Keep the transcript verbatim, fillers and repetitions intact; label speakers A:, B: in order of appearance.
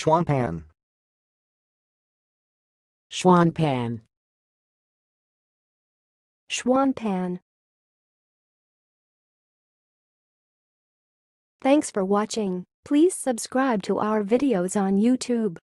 A: Swan Pan.
B: Schwan Pan.
C: Schwan Pan. Thanks for watching. Please subscribe to our videos on YouTube.